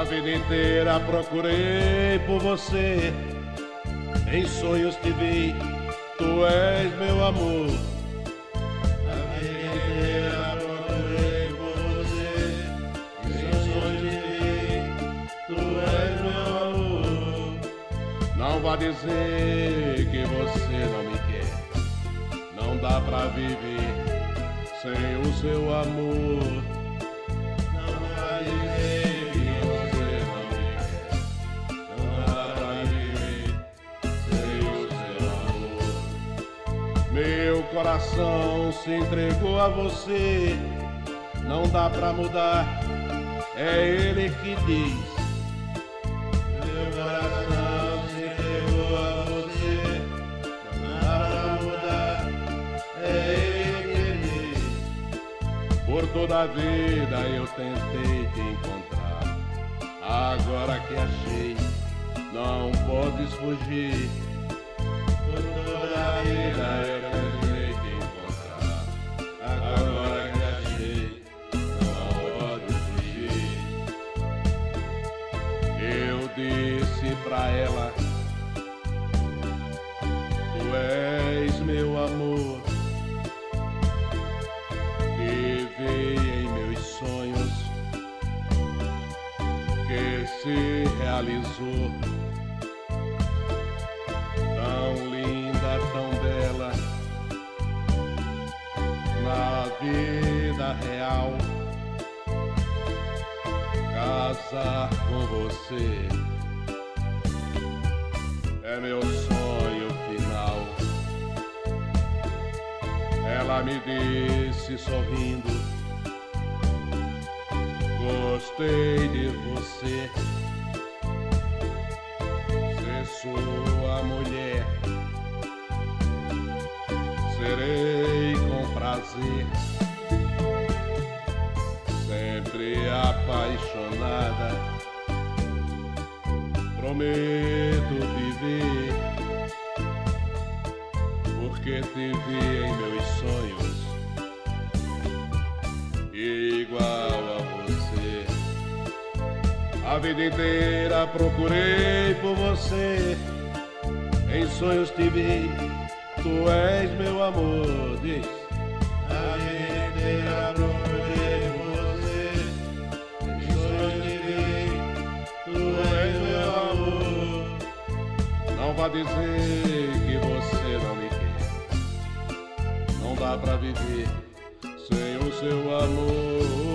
vida inteira procurei por você, em sonhos te vi, tu és meu amor. A vida inteira procurei por você, em sonhos te vi, tu és meu amor. Não vá dizer que você não me quer, não dá pra viver sem o seu amor. Não vá dizer que você não me quer, não dá pra viver sem o seu amor. Meu coração se entregou a você, não dá pra mudar, é ele que diz. Meu coração se entregou a você, não dá pra mudar, é ele que diz. Por toda a vida eu tentei te encontrar, agora que achei, não podes fugir. Por toda a vida eu tentei te encontrar, agora que achei, não podes fugir. Eu disse pra ela, tu és meu amor, que veio em meus sonhos, que se realizou. Tão linda, tão bela, na vida real, casar com você é meu sonho final. Ela me disse sorrindo, gostei de você, ser sua mulher, serei com prazer, sempre apaixonada, prometo viver, porque te vi em meus sonhos, igual a você. A vida inteira procurei por você, em sonhos te vi, tu és meu amor. Diz. A vida inteira procurei por você, em sonhos te vi, tu és meu amor. Não vá dizer que você não me quer, não dá pra viver sem o seu amor.